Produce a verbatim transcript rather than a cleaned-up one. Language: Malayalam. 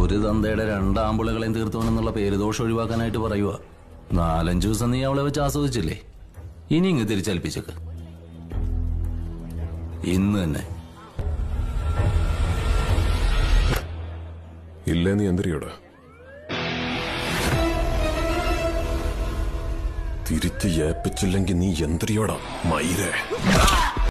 ഒരു തന്തയുടെ രണ്ടാമ്പിളകളെയും തീർത്തോണെന്നുള്ള പേരുദോഷം ഒഴിവാക്കാനായിട്ട് പറയുക. നാലഞ്ചു ദിവസം നീ അവളെ വെച്ച് ആസ്വദിച്ചില്ലേ? ഇനി ഇങ്ങ് തിരിച്ചേൽപ്പിച്ചേക്ക്. ഇന്ന് തന്നെ. ഇല്ലേ നീ എന്തിരിയോടാ? തിരിച്ച് ഏൽപ്പിച്ചില്ലെങ്കിൽ നീ എന്തിരിയോടാ മയിരേ?